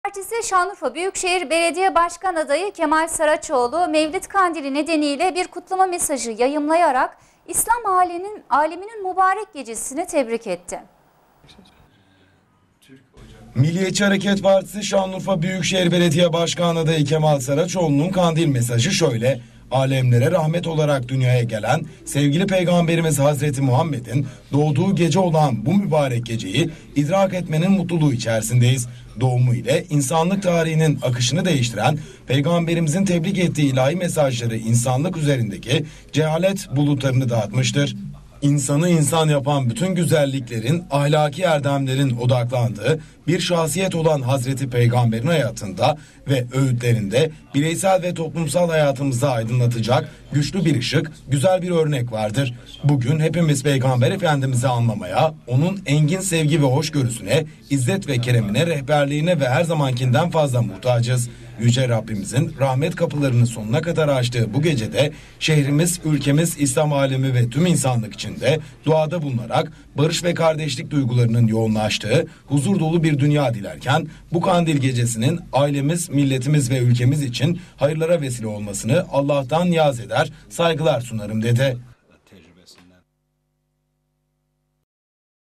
Partisi Şanlıurfa Büyükşehir Belediye Başkan adayı Kemal Saraçoğlu, Mevlid Kandili nedeniyle bir kutlama mesajı yayımlayarak İslam aleminin mübarek gecesini tebrik etti. Milliyetçi Hareket Partisi Şanlıurfa Büyükşehir Belediye Başkan adayı Kemal Saraçoğlu'nun kandil mesajı şöyle: alemlere rahmet olarak dünyaya gelen sevgili Peygamberimiz Hazreti Muhammed'in doğduğu gece olan bu mübarek geceyi idrak etmenin mutluluğu içerisindeyiz. Doğumu ile insanlık tarihinin akışını değiştiren Peygamberimizin tebliğ ettiği ilahi mesajları insanlık üzerindeki cehalet bulutlarını dağıtmıştır. İnsanı insan yapan bütün güzelliklerin, ahlaki erdemlerin odaklandığı bir şahsiyet olan Hazreti Peygamber'in hayatında ve öğütlerinde bireysel ve toplumsal hayatımızı aydınlatacak güçlü bir ışık, güzel bir örnek vardır. Bugün hepimiz Peygamber Efendimiz'i anlamaya, onun engin sevgi ve hoşgörüsüne, izzet ve keremine, rehberliğine ve her zamankinden fazla muhtacız. Yüce Rabbimizin rahmet kapılarını sonuna kadar açtığı bu gecede şehrimiz, ülkemiz, İslam alemi ve tüm insanlık içinde duada bulunarak barış ve kardeşlik duygularının yoğunlaştığı huzur dolu bir dünya dilerken bu kandil gecesinin ailemiz, milletimiz ve ülkemiz için hayırlara vesile olmasını Allah'tan niyaz eder, saygılar sunarım dedi.